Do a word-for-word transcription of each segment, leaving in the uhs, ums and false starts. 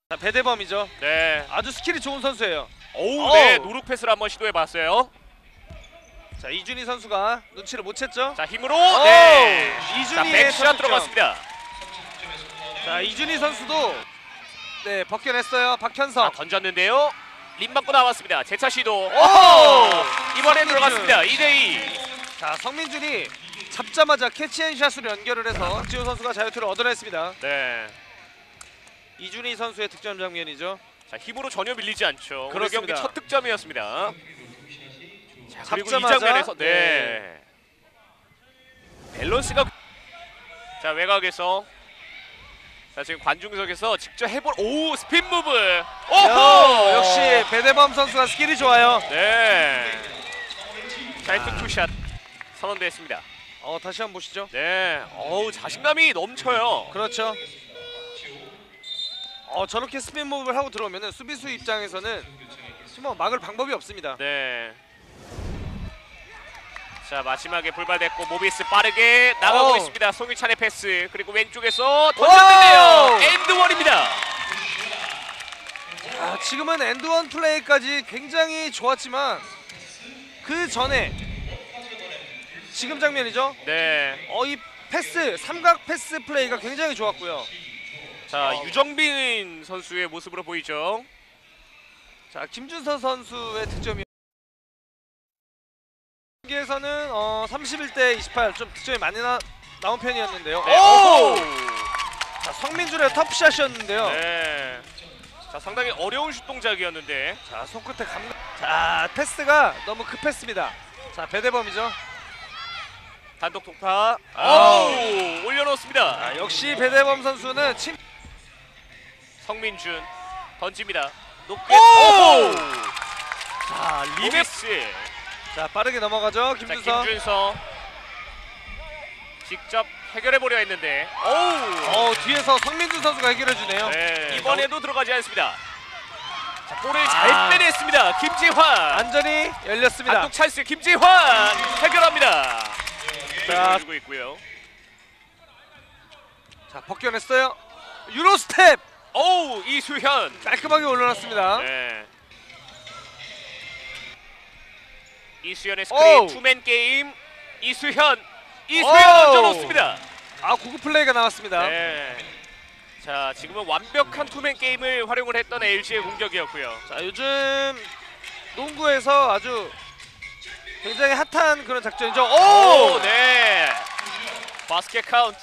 자, 배대범이죠. 네. 아주 스킬이 좋은 선수예요. 오우, 네. 노룩 패스를 한번 시도해 봤어요. 자, 이준희 선수가 눈치를 못 챘죠. 자, 힘으로 네. 이준희의 백샷 들어갔습니다. 자, 이준희 선수도 네, 벗겨냈어요. 박현석. 자, 던졌는데요. 림 맞고 나왔습니다. 재차 시도. 오! 이번에 성민준. 들어갔습니다. 이 대 이. 자, 성민준이 잡자마자 캐치앤샷으로 연결을 해서 박지호 선수가 자유투를 얻어냈습니다. 네. 이준희 선수의 득점 장면이죠. 자, 힘으로 전혀 밀리지 않죠. 오늘 그렇습니다. 경기 첫 득점이었습니다. 자, 그리고 이 잡자마자, 장면에서 네. 네. 밸런스가 자, 외곽에서 자, 지금 관중석에서 직접 해볼 오, 스핀 무브. 오호! 야, 역시 배대범 선수가 스킬이 좋아요. 네. 자이트 투샷 선언됐습니다. 어, 다시 한번 보시죠. 네. 어우, 자신감이 넘쳐요. 그렇죠. 어, 저렇게 스핀 무브를 하고 들어오면은 수비수 입장에서는 뭐 막을 방법이 없습니다. 네. 자, 마지막에 불발됐고 모비스 빠르게 나가고 오. 있습니다. 송유찬의 패스. 그리고 왼쪽에서 던졌는데요. 엔드원입니다. 아, 지금은 엔드원 플레이까지 굉장히 좋았지만 그 전에 지금 장면이죠. 네. 어, 이 패스, 삼각 패스 플레이가 굉장히 좋았고요. 자, 어. 유정빈 선수의 모습으로 보이죠. 자, 김준서 선수의 득점이 경기에서는 어, 삼십일 대 이십팔 좀 득점이 많이 나, 나온 편이었는데요. 네. 오! 오! 자, 성민준의 터프샷이었는데요. 네. 자, 상당히 어려운 슛 동작이었는데. 자, 손끝에 감. 자, 패스가 너무 급했습니다. 자, 배대범이죠. 단독 통파. 아우. 오! 올려놓습니다. 아, 역시 배대범 선수는 침. 성민준 던집니다. 높게. 오! 자, 리메스. 자, 빠르게 넘어가죠. 자, 김준서. 김준서 직접 해결해 보려 했는데. 오우. 어, 뒤에서 성민준 선수가 해결해 주네요. 네, 이번에도 들어가지 않습니다. 자, 볼을 아. 잘 빼냈습니다. 김지환. 안전히 열렸습니다. 단독 찬스 김지환 해결합니다. 자, 주고 있고요. 자, 벗겨냈어요. 유로 스텝 오우, 이수현. 깔끔하게 올려놨습니다. 네. 이수현의 오우. 스크린 투맨 게임. 이수현. 이수현 오우. 얹어놓습니다. 아, 고급 플레이가 나왔습니다. 네. 자, 지금은 완벽한 투맨 게임을 활용을 했던 엘지의 공격이었고요. 자, 요즘 농구에서 아주 굉장히 핫한 그런 작전이죠. 오! 오, 네. 바스켓 카운트.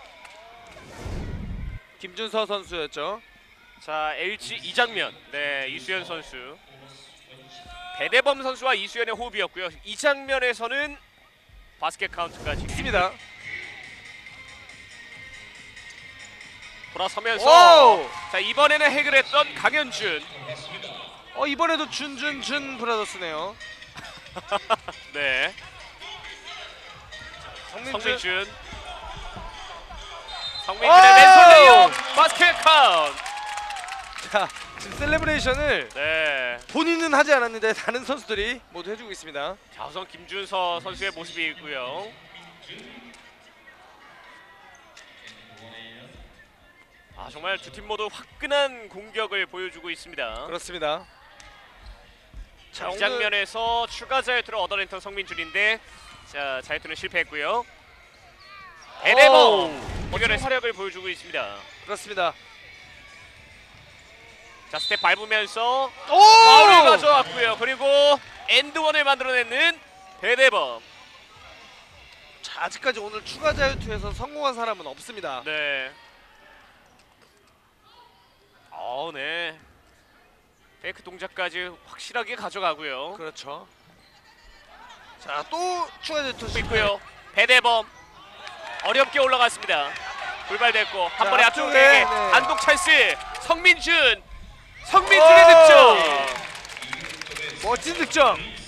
김준서 선수였죠. 자, 엘지 이 장면. 네, 이수현 선수. 배대범 선수와 이수현의 호흡이었고요. 이 장면에서는 바스켓 카운트까지 있습니다. 돌아서면서 오! 자, 이번에는 해결했던 강현준. 어, 이번에도 준준준 브라더스네요. 네. 성민준. 성민준. 성민준의 왼손 레이업 바스켓 카운트. 자, 지금 셀레브레이션을 네. 본인은 하지 않았는데 다른 선수들이 모두 해주고 있습니다. 자, 우선 김준서 선수의 모습이 있고요. 아, 정말 두 팀 모두 화끈한 공격을 보여주고 있습니다. 그렇습니다. 자, 자, 이 오늘- 장면에서 추가 자유투를 얻어냈던 성민준인데 자, 자유투는 실패했고요. 배대범 본연의 화력을 보여주고 있습니다. 그렇습니다. 자, 스텝 밟으면서 오! 파울을 가져왔고요. 그리고 엔드원을 만들어내는 배대범. 자, 아직까지 오늘 추가 자유투에서 성공한 사람은 없습니다. 네. 어, 네. 페이크 동작까지 확실하게 가져가고요. 그렇죠. 자, 또 추가 자유투 있고요. 배대범 어렵게 올라갔습니다. 불발됐고 한 자, 번에 앞쪽에, 앞쪽에 네. 단독 찬스. 성민준. 성민준의 득점. 멋진 득점.